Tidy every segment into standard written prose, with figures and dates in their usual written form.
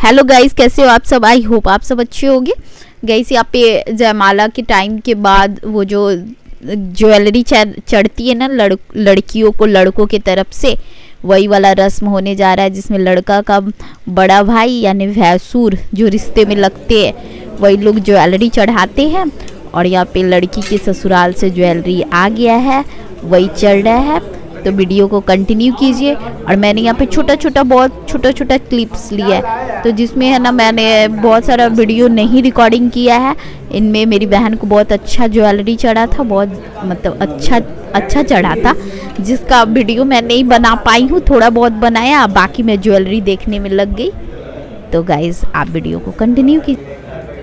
Hello guys, कैसे हो आप सब? आई होप आप सब अच्छे होंगे। गाइस यहाँ पे जयमाला के टाइम के बाद वो जो ज्वेलरी चढ़ती है ना लड़कियों को लड़कों की तरफ से, वही वाला रस्म होने जा रहा है, जिसमें लड़का का बड़ा भाई यानी भैंसुर जो रिश्ते में लगते हैं वही लोग ज्वेलरी चढ़ाते हैं। और यहाँ पे लड़की के ससुराल से ज्वेलरी आ गया है, वही चढ़ रहा है। तो वीडियो को कंटिन्यू कीजिए। और मैंने यहाँ पे बहुत छोटा क्लिप्स लिया है, तो जिसमें है ना मैंने बहुत सारा वीडियो नहीं रिकॉर्डिंग किया है। इनमें मेरी बहन को बहुत अच्छा ज्वेलरी चढ़ा था, बहुत मतलब अच्छा चढ़ा था, जिसका वीडियो मैं नहीं बना पाई हूँ। थोड़ा बहुत बनाया, बाकी मैं ज्वेलरी देखने में लग गई। तो गाइज आप वीडियो को कंटिन्यू कीजिए।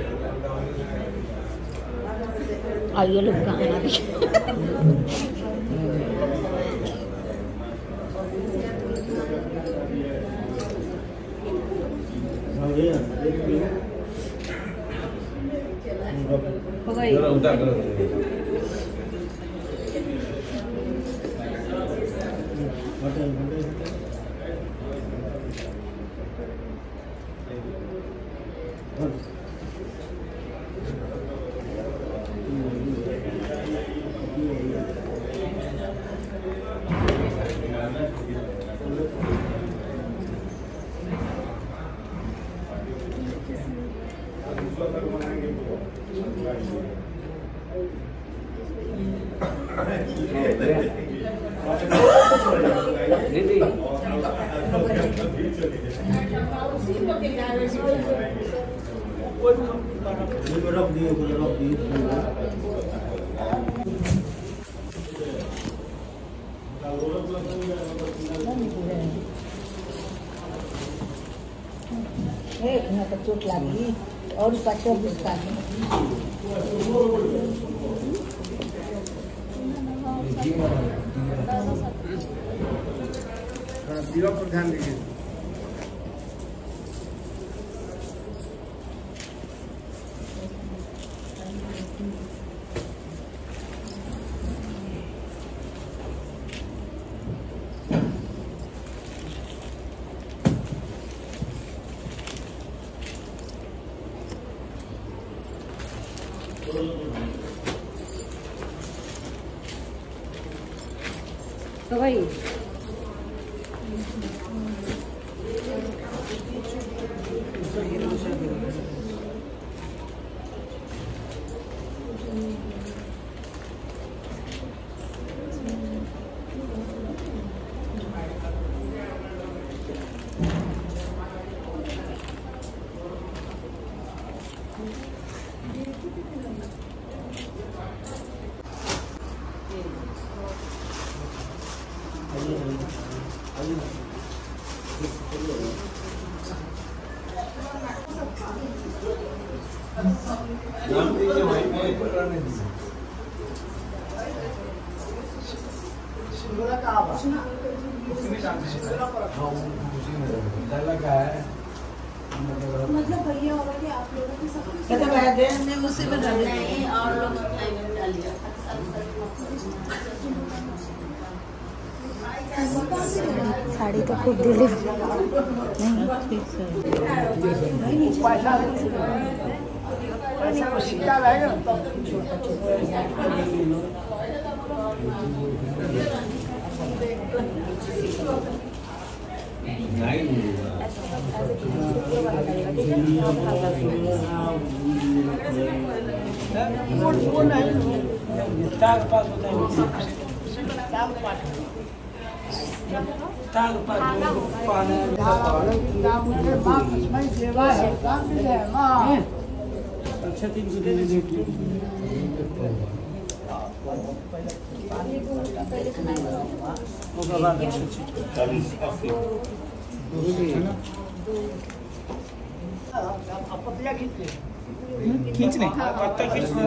आइए लोग चोट लगी और बच्चों का दीवा पर ध्यान दीजिए। तो भाई मतलब भैया होगा कि आप लोगों की सब उसी में नहीं और लोग डालिए। साड़ी तो खूब दिली खींचने पत्ता खींचना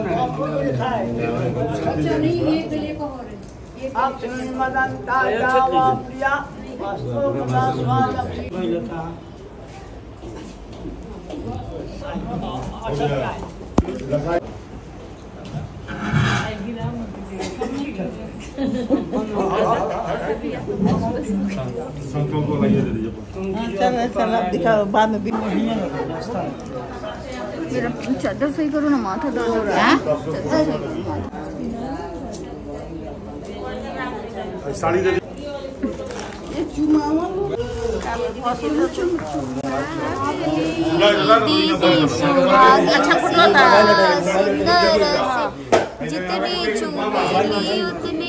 संतों को चल दिखाओ बाद में। मेरा चादर सही करो ना, माथा दर्द हो रहा है। साड़ी दे जितनी चुमेली उतनी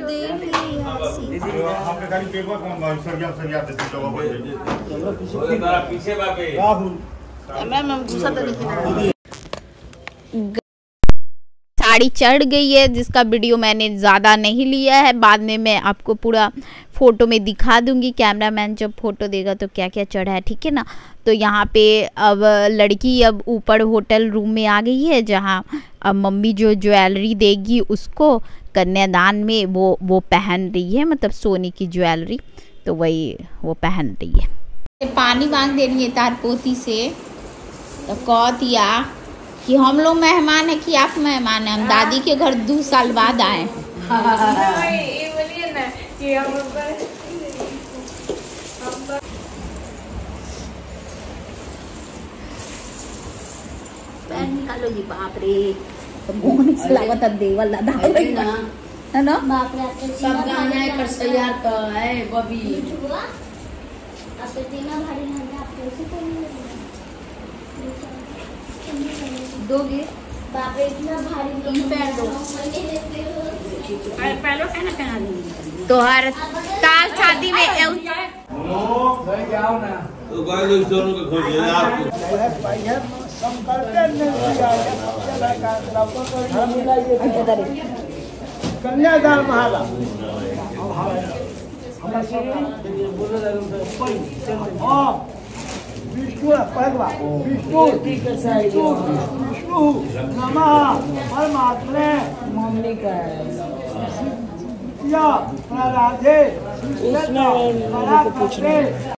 साड़ी चढ़ गई है, जिसका वीडियो मैंने ज़्यादा नहीं लिया है। बाद में मैं आपको पूरा फ़ोटो में दिखा दूंगी, कैमरामैन जब फ़ोटो देगा तो क्या क्या चढ़ा है, ठीक है ना। तो यहाँ पे अब लड़की अब ऊपर होटल रूम में आ गई है, जहाँ अब मम्मी जो ज्वेलरी देगी उसको कन्यादान में वो पहन रही है, मतलब सोने की ज्वेलरी, तो वही वो पहन रही है। पानी मांग दे रही है तार पोती से, तो कह दिया कि हम लोग मेहमान है कि आप मेहमान हैं, हम दादी के घर 2 साल बाद आए। पैन निकालो जी, बाप रे, मोहन से लागत देवल लदा है ना, बाप रे सब गाना है पर तैयार का है बबी असतीना भारी ना आप कैसे दोगे, बाप रे इतना भारी पैर दो, पहले कहना तो हर साल शादी में जाओ ना तो गाय दोनों को खोजिए आप कन्यादान महारा विष्णु पहलवा विष्णु नमः परमात्मे मम्मी का राधे।